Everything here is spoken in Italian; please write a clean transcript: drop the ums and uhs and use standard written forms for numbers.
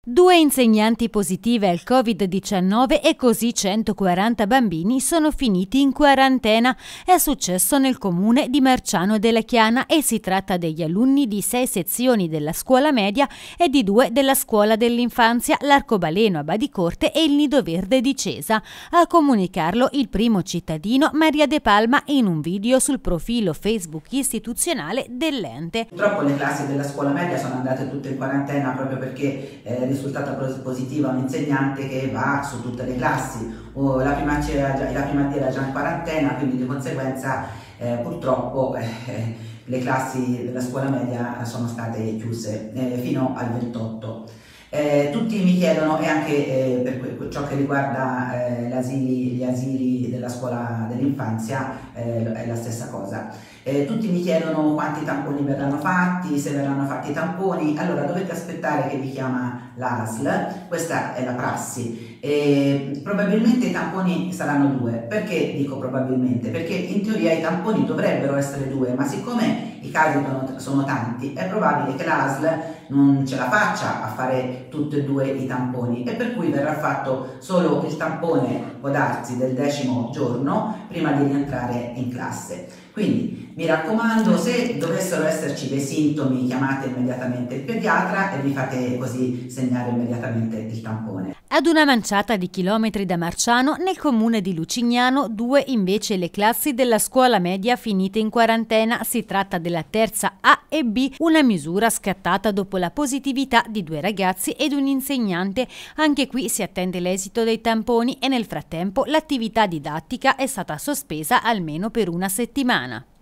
2 insegnanti positive al Covid-19 e così 140 bambini sono finiti in quarantena. È successo nel comune di Marciano della Chiana e si tratta degli alunni di 6 sezioni della scuola media e di 2 della scuola dell'infanzia, l'Arcobaleno a Badicorte e il Nido Verde di Cesa. A comunicarlo il primo cittadino Maria De Palma in un video sul profilo Facebook istituzionale dell'ente. Purtroppo le classi della scuola media sono andate tutte in quarantena proprio perché risultata positiva un insegnante che va su tutte le classi, la prima D era già in quarantena, quindi di conseguenza purtroppo le classi della scuola media sono state chiuse fino al 28. Tutti mi chiedono, e anche per ciò che riguarda gli asili della scuola dell'infanzia è la stessa cosa. Tutti mi chiedono quanti tamponi verranno fatti, se verranno fatti i tamponi. Allora dovete aspettare che vi chiama l'ASL, questa è la prassi. Probabilmente i tamponi saranno 2. Perché dico probabilmente? Perché in teoria i tamponi dovrebbero essere 2, ma siccome i casi sono tanti, è probabile che l'ASL non ce la faccia a fare tutti e 2 i tamponi, e per cui verrà fatto solo il tampone, può darsi, del 10° giorno prima di rientrare in classe. Quindi mi raccomando, se dovessero esserci dei sintomi, chiamate immediatamente il pediatra e vi fate così segnare immediatamente il tampone. Ad una manciata di chilometri da Marciano, nel comune di Lucignano, 2 invece le classi della scuola media finite in quarantena. Si tratta della terza A e B, una misura scattata dopo la positività di 2 ragazzi ed un insegnante. Anche qui si attende l'esito dei tamponi e nel frattempo l'attività didattica è stata sospesa almeno per una settimana.